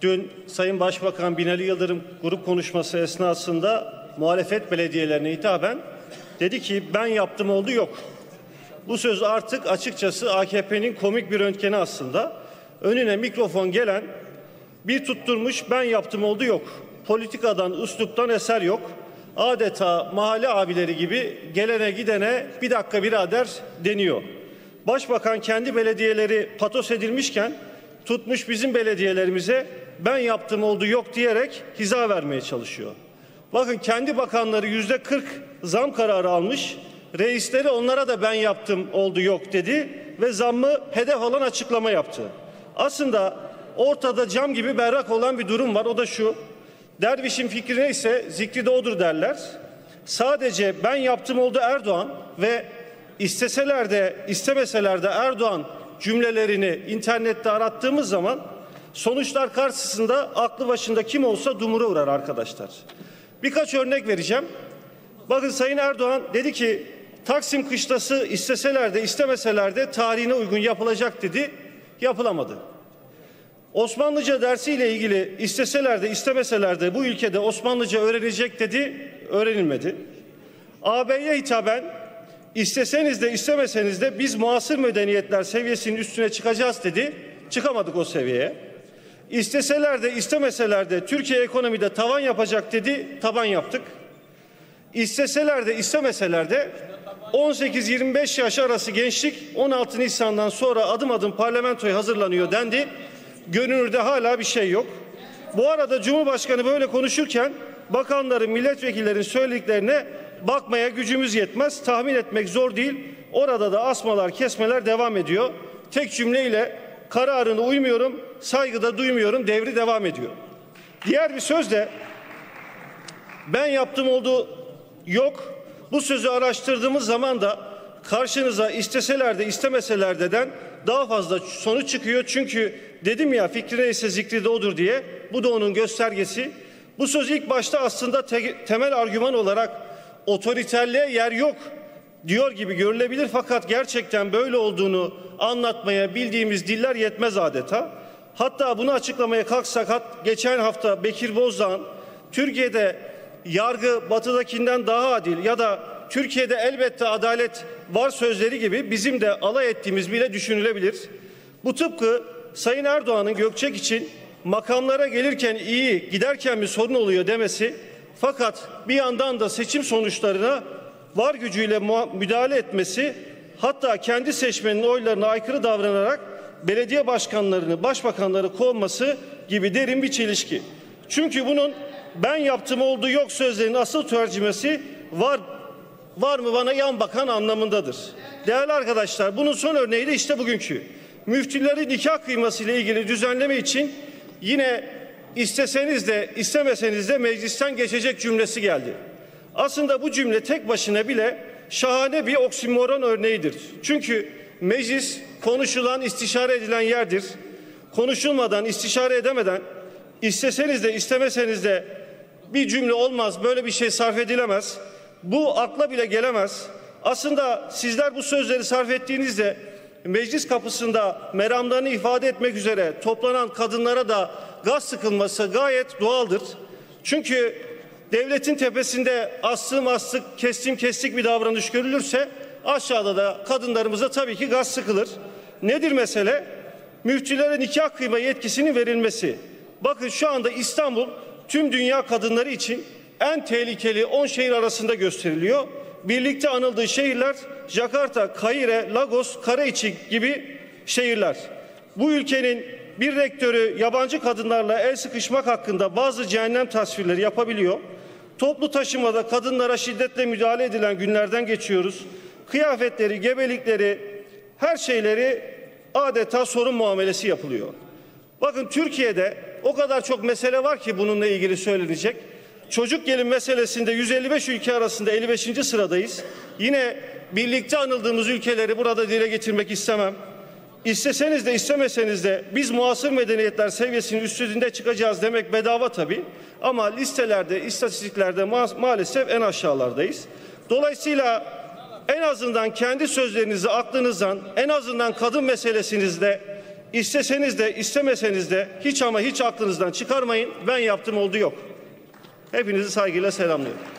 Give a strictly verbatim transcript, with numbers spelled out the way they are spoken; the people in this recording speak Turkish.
dün Sayın Başbakan Binali Yıldırım grup konuşması esnasında muhalefet belediyelerine hitaben dedi ki ben yaptım oldu yok. Bu söz artık açıkçası A K P'nin komik bir röntgeni aslında. Önüne mikrofon gelen bir tutturmuş ben yaptım oldu yok. Politikadan, üsluptan eser yok. Adeta mahalle abileri gibi gelene gidene bir dakika birader deniyor. Başbakan kendi belediyeleri patos edilmişken tutmuş bizim belediyelerimize ben yaptım oldu yok diyerek hiza vermeye çalışıyor. Bakın kendi bakanları yüzde kırk zam kararı almış. Reisleri onlara da ben yaptım oldu yok dedi ve zammı hedef alan açıklama yaptı. Aslında ortada cam gibi berrak olan bir durum var. O da şu: dervişin fikri neyse zikri de odur derler. Sadece ben yaptım oldu Erdoğan ve isteseler de istemeseler de Erdoğan cümlelerini internette arattığımız zaman sonuçlar karşısında aklı başında kim olsa dumura uğrar arkadaşlar. Birkaç örnek vereceğim. Bakın Sayın Erdoğan dedi ki Taksim kışlası isteseler de istemeseler de tarihine uygun yapılacak dedi. Yapılamadı. Osmanlıca dersiyle ilgili isteseler de istemeseler de bu ülkede Osmanlıca öğrenecek dedi. Öğrenilmedi. A B'ye hitaben isteseniz de istemeseniz de biz muasır medeniyetler seviyesinin üstüne çıkacağız dedi. Çıkamadık o seviyeye. İsteseler de istemeseler de Türkiye ekonomide tavan yapacak dedi. Taban yaptık. İsteseler de istemeseler de on sekiz yirmi beş yaş arası gençlik on altı Nisan'dan sonra adım adım parlamentoya hazırlanıyor dendi. Görünürde hala bir şey yok. Bu arada Cumhurbaşkanı böyle konuşurken bakanların, milletvekillerin söylediklerine bakmaya gücümüz yetmez. Tahmin etmek zor değil. Orada da asmalar, kesmeler devam ediyor. Tek cümleyle kararına uymuyorum, saygıda duymuyorum devri devam ediyor. Diğer bir sözle ben yaptım oldu yok. Bu sözü araştırdığımız zaman da karşınıza isteseler de istemeseler deden daha fazla sonuç çıkıyor. Çünkü dedim ya fikri neyse zikri de odur diye, bu da onun göstergesi. Bu söz ilk başta aslında te temel argüman olarak otoriterliğe yer yok diyor gibi görülebilir. Fakat gerçekten böyle olduğunu anlatmaya bildiğimiz diller yetmez adeta. Hatta bunu açıklamaya kalksak hat, geçen hafta Bekir Bozdağ'ın Türkiye'de yargı batıdakinden daha adil ya da Türkiye'de elbette adalet var sözleri gibi bizim de alay ettiğimiz bile düşünülebilir. Bu tıpkı Sayın Erdoğan'ın Gökçek için makamlara gelirken iyi giderken mi sorun oluyor demesi, fakat bir yandan da seçim sonuçlarına var gücüyle müdahale etmesi, hatta kendi seçmenin oylarına aykırı davranarak belediye başkanlarını, başbakanları kovması gibi derin bir çelişki. Çünkü bunun ben yaptım oldu yok sözlerinin asıl tercümesi var var mı bana yan bakan anlamındadır. Değerli arkadaşlar, bunun son örneği de işte bugünkü. Müftülerin nikah kıyması ile ilgili düzenleme için yine isteseniz de istemeseniz de meclisten geçecek cümlesi geldi. Aslında bu cümle tek başına bile şahane bir oksimoron örneğidir. Çünkü meclis konuşulan, istişare edilen yerdir. Konuşulmadan, istişare edemeden isteseniz de istemeseniz de bir cümle olmaz, böyle bir şey sarf edilemez. Bu akla bile gelemez. Aslında sizler bu sözleri sarf ettiğinizde meclis kapısında meramlarını ifade etmek üzere toplanan kadınlara da gaz sıkılması gayet doğaldır. Çünkü devletin tepesinde astığım astık, kestim kestik bir davranış görülürse aşağıda da kadınlarımıza tabii ki gaz sıkılır. Nedir mesele? Müftülere nikah kıyma yetkisinin verilmesi. Bakın şu anda İstanbul tüm dünya kadınları için en tehlikeli on şehir arasında gösteriliyor. Birlikte anıldığı şehirler Jakarta, Kahire, Lagos, Karaçi gibi şehirler. Bu ülkenin bir rektörü yabancı kadınlarla el sıkışmak hakkında bazı cehennem tasvirleri yapabiliyor. Toplu taşımada kadınlara şiddetle müdahale edilen günlerden geçiyoruz. Kıyafetleri, gebelikleri, her şeyleri adeta sorun muamelesi yapılıyor. Bakın Türkiye'de o kadar çok mesele var ki bununla ilgili söylenecek. Çocuk gelin meselesinde yüz elli beş ülke arasında elli beşinci sıradayız. Yine birlikte anıldığımız ülkeleri burada dile getirmek istemem. İsteseniz de istemeseniz de biz muasır medeniyetler seviyesinin üstünde çıkacağız demek bedava tabii. Ama listelerde, istatistiklerde ma maalesef en aşağılardayız. Dolayısıyla en azından kendi sözlerinizi aklınızdan, en azından kadın meselesinizde İsteseniz de istemeseniz de hiç ama hiç aklınızdan çıkarmayın. Ben yaptım oldu yok. Hepinizi saygıyla selamlıyorum.